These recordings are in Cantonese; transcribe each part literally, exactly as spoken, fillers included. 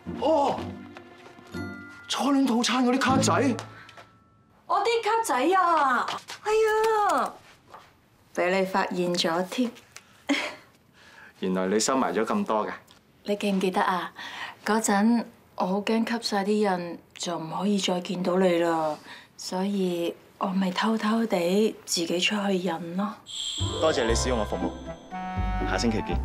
哦，初戀套餐嗰啲卡仔， 我啲卡仔啊，係啊，俾你發現咗添。 原來你收埋咗咁多㗎？ 你記唔記得啊？嗰陣我好驚吸晒啲印，就唔可以再見到你啦，所以我咪偷偷地自己出去印咯。 多謝你使用我服務，下星期見。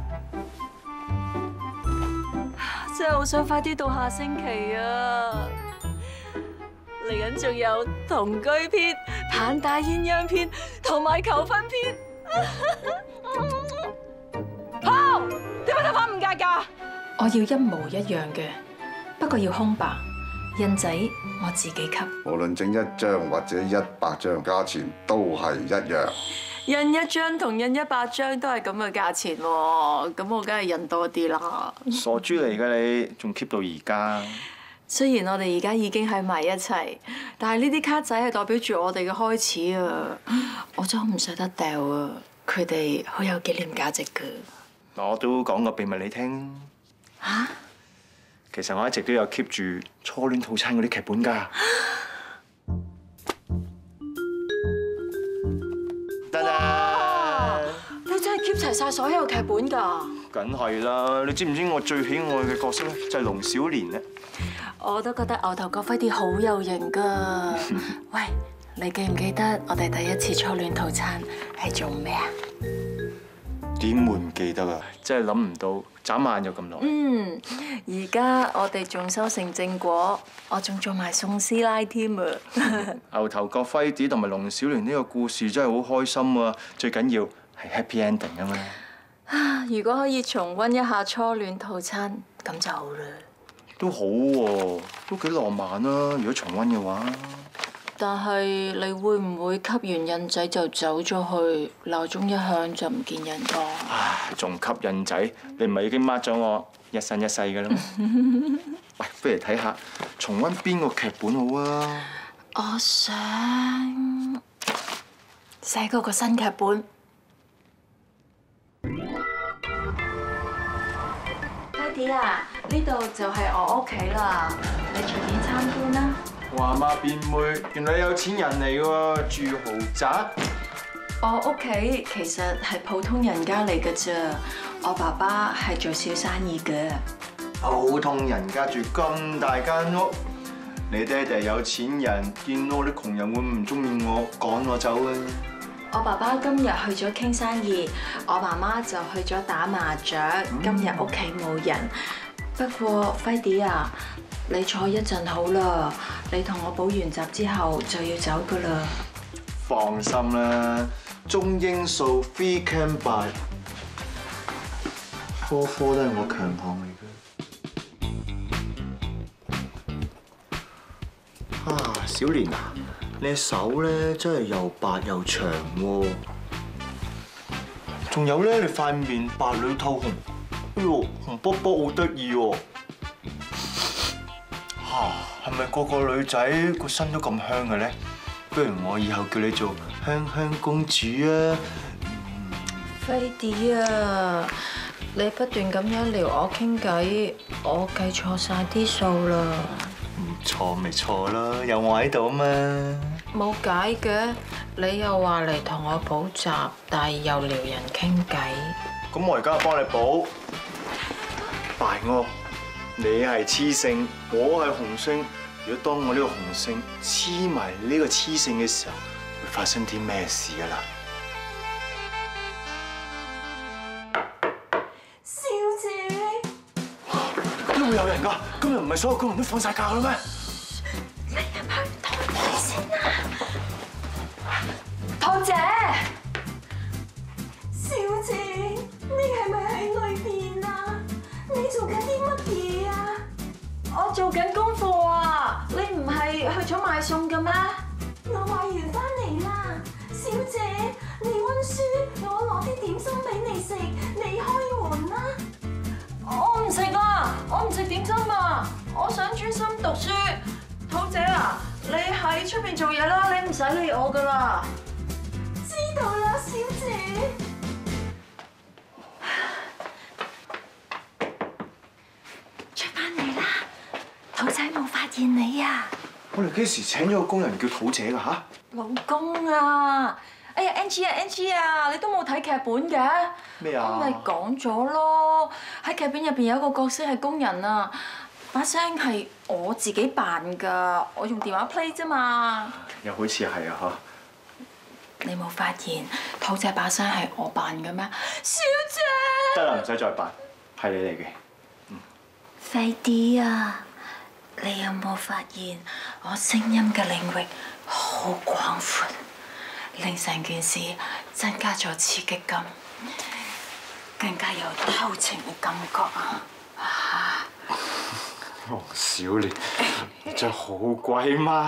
真係好想快啲到下星期啊！嚟緊仲有同居篇、棒打鴛鴦篇同埋求婚篇。好，點解頭髮唔夾㗎？我要一模一樣嘅，不過要空白。印仔我自己吸。 無論整一張或者一百張，價錢都係一樣。 印一張同印一百張都係咁嘅價錢喎，咁我梗係印多啲啦。 傻豬嚟㗎你，仲 keep 到而家？ 雖然我哋而家已經喺埋一齊，但係呢啲卡仔係代表住我哋嘅開始啊！我真係好唔捨得掉啊！佢哋好有紀念價值㗎。 我都講個秘密你聽。 嚇？ 其實我一直都有 keep 住初戀套餐嗰啲劇本㗎。 哇！你真係 keep 齊晒所有劇本㗎？ 梗係啦！你知唔知我最喜愛嘅角色咧就係龍小蓮咧？ 我都覺得牛頭角輝啲好有型㗎。喂，你記唔記得我哋第一次初戀套餐係做咩啊？ 點會唔記得啊？真係諗唔到，眨眼就咁耐。 嗯，而家我哋仲修成正果，我仲做埋宋師奶添啊！ 牛頭角輝子同埋龍小蓮呢個故事真係好開心啊！最緊要係 happy ending 啊嘛！ 啊，如果可以重溫一下初戀套餐，咁就好啦。 都好喎，都幾浪漫啊！如果重溫嘅話。 但係你會唔會吸完印仔就走咗去，鬧鐘一響就唔見人㗎？ 唉，仲吸印仔？你唔係已經 mark 咗我一生一世㗎啦？喂，不如睇下重溫邊個劇本好啊？ 我想寫嗰個新劇本。爹哋啊，呢度就係我屋企啦，你隨便參觀啦。 哇媽變妹，原來你有錢人嚟喎，住豪宅。 我屋企其實係普通人家嚟㗎啫，我爸爸係做小生意嘅。 普通人家住咁大間屋，你爹哋有錢人，見到啲窮人會唔中意我，趕我走啊！ 我爸爸今日去咗傾生意，我媽媽就去咗打麻雀，今日屋企冇人。不過輝弟啊，你坐一陣好啦，你同我補完習之後就要走噶啦。 放心啦，中英數 free can buy， 科科都係我強項嚟嘅。啊，小蓮啊，你手咧真係又白又長喎，仲有咧，你塊面白裏透紅，哎呦，紅卜卜好得意喎。嚇，係咪個個女仔個身都咁香嘅咧？不如我以後叫你做香香公主啊！ 輝弟啊，你不斷咁樣撩我傾偈，我計錯晒啲數啦。 唔錯咪錯咯，有我喺度啊嘛。 冇解嘅，你又話嚟同我補習，但係又撩人傾偈。 咁我而家幫你補。大哥，你係雌性，我係雄性。如果當我呢個雄性黐埋呢個雌性嘅時候，會發生啲咩事㗎啦？ 小姐， 邊會有人㗎？今日唔係所有工人都放晒假啦咩？ 你入去堂睇先啦。堂姐，小姐，你係咪喺裏邊啊？你做緊啲乜嘢啊？我做緊功課啊！你唔係去咗買餸嘅咩？我買完翻嚟啦，小姐，你溫書，我攞啲點心俾你食，你開門啦。我唔食啊！我唔食點心啊！我想專心讀書。土姐啊，你喺出邊做嘢啦，你唔使理我噶啦。知道啦，小姐。出翻嚟啦！ 兔仔冇發現你啊！ 我哋幾時請咗個工人叫兔姐㗎吓？ 老公啊！哎呀 ，Angie 啊 ，Angie 啊，你都冇睇劇本嘅？ 咩啊？ 我咪講咗咯，喺劇本入邊有一個角色係工人啊，把聲係我自己扮㗎，我用電話 play 啫嘛。 又好似係啊嚇！ 你冇發現兔仔把聲係我扮嘅咩？小姐， 得啦，唔使再扮，係你嚟嘅。 快啲啊！你有冇發現我聲音嘅領域好廣闊，令成件事增加咗刺激感，更加有偷情嘅感覺啊！ 黃小蓮，你真係好鬼嘛！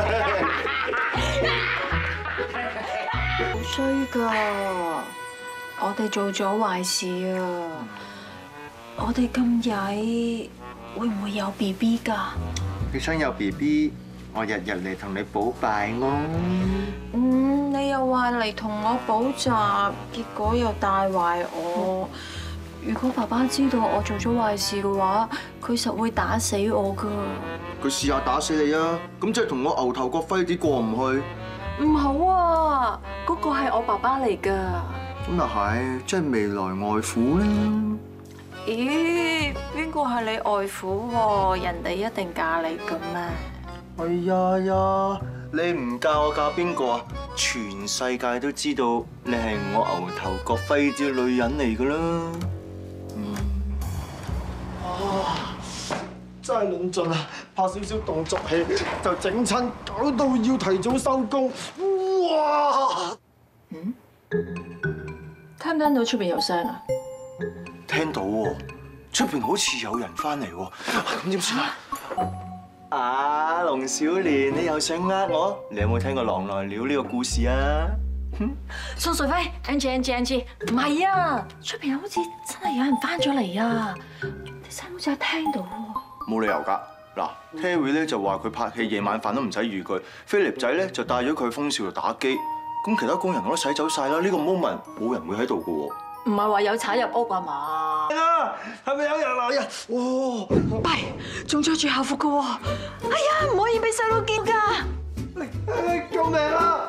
好衰㗎！我哋做咗壞事啊！我哋咁曳，會唔會有 B B 㗎？ 你想有 B B， 我日日嚟同你補拜咯。 嗯，你又話嚟同我補習，結果又帶壞我。如果爸爸知道我做咗壞事嘅話，佢實會打死我㗎。 佢試下打死你啊！咁即係同我牛頭角揮啲過唔去。 唔好啊！嗰個係我爸爸嚟㗎。 咁又係，即係未來外父啦。 咦？邊個係你外父喎？人哋一定嫁你㗎咩？ 哎呀呀！你唔嫁我嫁邊個啊？全世界都知道你係我牛頭角揮啲女人嚟㗎啦。嗯。 啊！真係論盡啊！拍少少動作戲就整親，搞到要提早收工。哇！ 嗯？聽唔聽到出邊有聲啊？ 聽到喎，出邊好似有人翻嚟喎，咁點算啊？啊，龍小蓮，你又想呃我？你有冇聽過《狼來了》呢個故事啊？ 宋瑞輝 ，Angie Angie Angie， 唔係啊，出邊好似真係有人翻咗嚟啊！啲聲好似有聽到喎。 冇理由㗎。嗱 ，Terry 咧就話佢拍戲夜晚飯都唔使預佢，菲力仔咧就帶咗佢去風少度打機，咁其他工人我都洗走晒啦。呢個 moment 冇人會喺度㗎喎。 唔係話有踩入屋啊嘛？ 啊，係咪有人來啊？哇！ 弊，仲着住校服㗎喎！哎呀，唔可以俾細佬見㗎！ 救命啊！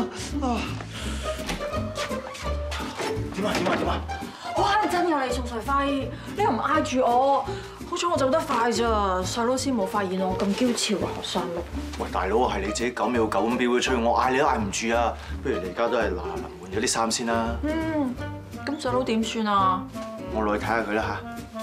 點啊點啊點啊！ 好乞人憎㗎你宋瑞輝，你又唔嗌住我，好彩我走得快咋，細佬先冇發現我咁嬌俏嘅學生咯。 喂，大佬係你自己九秒九咁飆咗出去，我嗌你都嗌唔住啊！不如你而家都係嗱嗱臨換咗啲衫先啦。 嗯，咁細佬點算啊？ 我落去睇下佢啦嚇。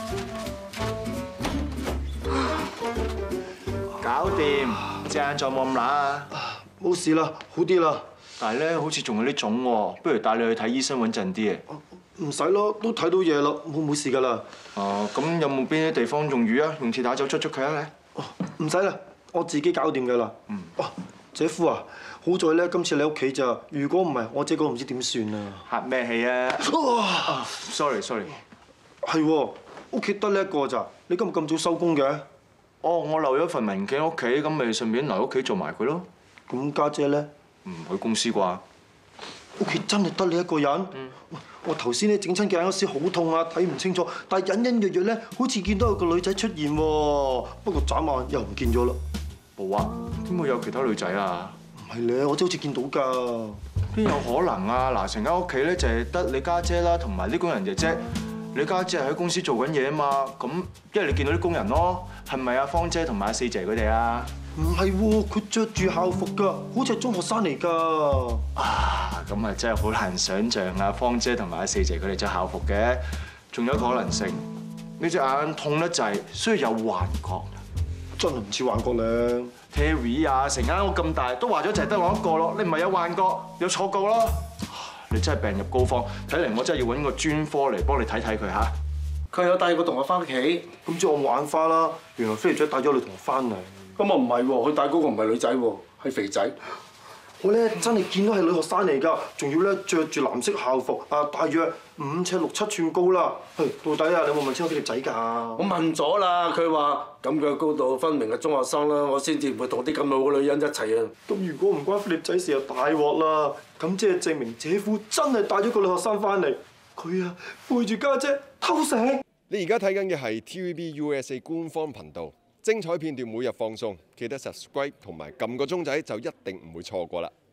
搞掂，隻眼仲有冇咁乸啊？ 冇事啦，好啲啦。 但係咧，好似仲有啲腫喎，不如帶你去睇醫生穩陣啲嘅。 唔使咯，都睇到嘢啦，冇冇事噶啦。 哦，咁有冇邊啲地方仲瘀啊？用鐵打走捽捽佢啊！你哦，唔使啦，我自己搞掂噶啦。 嗯。 哦，姐夫啊，好在咧，今次你屋企咋？如果唔係，我姐個唔知點算啊。 嚇咩氣啊？ 啊 sorry sorry。 係喎，屋企得呢一個咋？你今日咁早收工嘅？ 哦，我留咗份文件喺屋企，咁咪順便留屋企做埋佢咯。 咁家姐咧？ 唔去公司啩？ 屋企真係得你一個人？嗯。我頭先咧整親隻眼嗰時好痛啊，睇唔清楚，但係隱隱約約咧，好似見到有個女仔出現喎。不過眨眼又唔見咗啦。 冇啊，點會有其他女仔啊？ 唔係咧，我真係好似見到㗎。 邊有可能啊？嗱，成間屋企咧就係得你家姐啦，同埋啲工人姐姐。你家姐係喺公司做緊嘢啊嘛，咁因為你見到啲工人咯，係咪阿芳姐同埋阿四姐佢哋啊？ 唔係喎，佢着住校服㗎，好似係中學生嚟㗎。 啊，咁啊真係好難想像啊！芳姐同埋阿四姐佢哋着校服嘅，仲有一個可能性，你隻眼痛得滯，所以有幻覺。 真係唔似幻覺咧。 Terry 啊，成間屋咁大，都話咗就係得我一個咯，你唔係有幻覺，有錯覺咯。你真係病入膏肓，睇嚟我真係要揾個專科嚟幫你睇睇佢嚇。 佢有帶個同學翻屋企， 咁即係我冇眼花啦。原來飛魚仔帶咗女同學翻嚟。 咁啊唔係喎，佢帶嗰個唔係女仔喎，係肥仔。 我咧真係見到係女學生嚟㗎，仲要咧着住藍色校服，啊大約五尺六七寸高啦。係到底啊，你有冇問清楚佢條仔㗎？ 我問咗啦，佢話咁嘅高度分明係中學生啦，我先至唔會同啲咁老嘅女人一齊啊。 咁如果唔關菲力仔事，就大鑊啦。咁即係證明姐夫真係帶咗個女學生翻嚟，佢啊背住家姐偷食。 你而家睇緊嘅係 T V B U S A 官方頻道， 精彩片段每日放送，記得 subscribe 同埋撳個鐘仔就一定唔會錯過啦。